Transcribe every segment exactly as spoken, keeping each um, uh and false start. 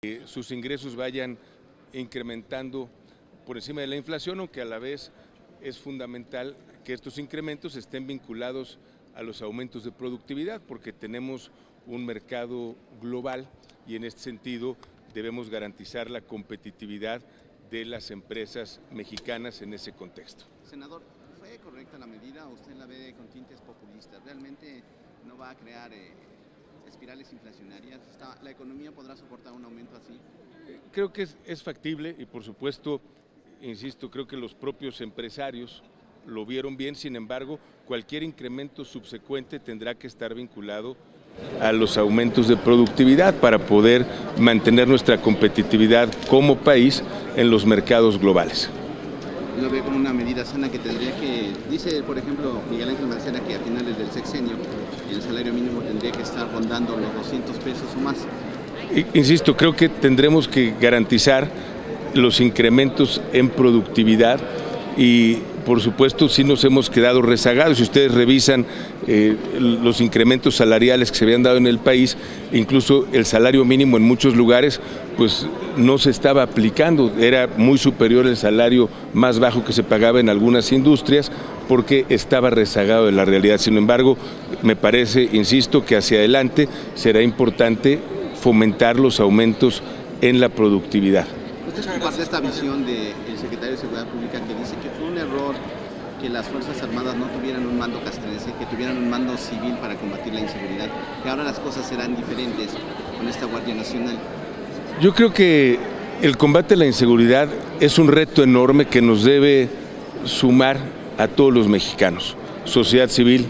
que sus ingresos vayan incrementando por encima de la inflación, aunque a la vez es fundamental que estos incrementos estén vinculados a los aumentos de productividad, porque tenemos un mercado global y en este sentido debemos garantizar la competitividad de las empresas mexicanas en ese contexto. Senador, ¿fue correcta la medida o usted la ve con tintes populistas? ¿Realmente no va a crear eh, espirales inflacionarias? ¿Está, ¿La economía podrá soportar un aumento así? Creo que es, es factible y por supuesto, insisto, creo que los propios empresarios lo vieron bien, sin embargo, cualquier incremento subsecuente tendrá que estar vinculado a los aumentos de productividad para poder mantener nuestra competitividad como país en los mercados globales. Lo ve como una medida sana que tendría que, dice por ejemplo Miguel Ángel Mancera que a finales del sexenio el salario mínimo tendría que estar rondando los doscientos pesos o más. Insisto, creo que tendremos que garantizar los incrementos en productividad y por supuesto sí nos hemos quedado rezagados. Si ustedes revisan eh, los incrementos salariales que se habían dado en el país, incluso el salario mínimo en muchos lugares pues no se estaba aplicando, era muy superior el salario más bajo que se pagaba en algunas industrias porque estaba rezagado de la realidad. Sin embargo, me parece, insisto, que hacia adelante será importante fomentar los aumentos en la productividad. ¿Usted comparte esta visión del secretario de Seguridad Pública que dice que fue un error que las Fuerzas Armadas no tuvieran un mando castrense, que tuvieran un mando civil para combatir la inseguridad, que ahora las cosas serán diferentes con esta Guardia Nacional? Yo creo que el combate a la inseguridad es un reto enorme que nos debe sumar a todos los mexicanos, sociedad civil,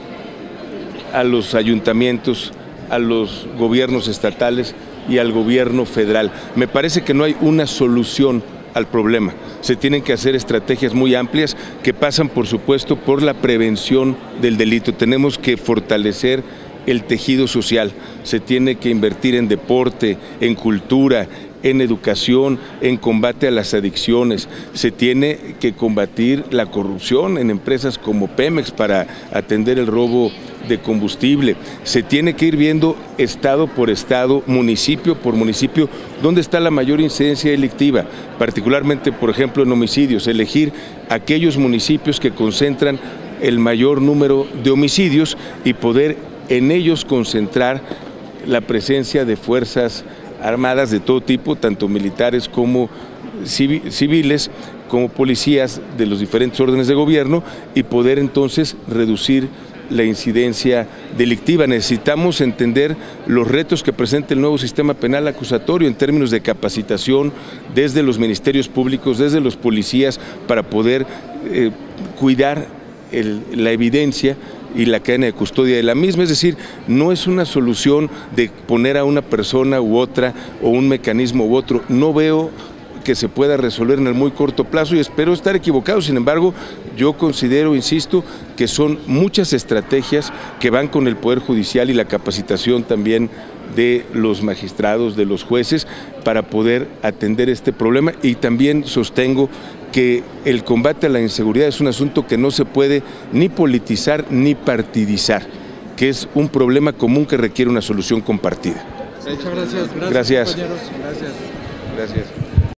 a los ayuntamientos, a los gobiernos estatales y al gobierno federal. Me parece que no hay una solución al problema. Se tienen que hacer estrategias muy amplias que pasan, por supuesto, por la prevención del delito. Tenemos que fortalecer el tejido social. Se tiene que invertir en deporte, en cultura, en educación, en combate a las adicciones. Se tiene que combatir la corrupción en empresas como Pemex para atender el robo de combustible. Se tiene que ir viendo estado por estado, municipio por municipio, dónde está la mayor incidencia delictiva, particularmente, por ejemplo, en homicidios, elegir aquellos municipios que concentran el mayor número de homicidios y poder en ellos concentrar la presencia de fuerzas armadas de todo tipo, tanto militares como civiles, como policías de los diferentes órdenes de gobierno y poder entonces reducir la incidencia delictiva. Necesitamos entender los retos que presenta el nuevo sistema penal acusatorio en términos de capacitación desde los ministerios públicos, desde los policías, para poder eh, cuidar el, la evidencia y la cadena de custodia de la misma. Es decir, no es una solución de poner a una persona u otra o un mecanismo u otro. No veo que se pueda resolver en el muy corto plazo y espero estar equivocado. Sin embargo, yo considero, insisto, que son muchas estrategias que van con el Poder Judicial y la capacitación también de los magistrados, de los jueces, para poder atender este problema. Y también sostengo que el combate a la inseguridad es un asunto que no se puede ni politizar ni partidizar, que es un problema común que requiere una solución compartida. Muchas gracias. Gracias. Gracias. Gracias.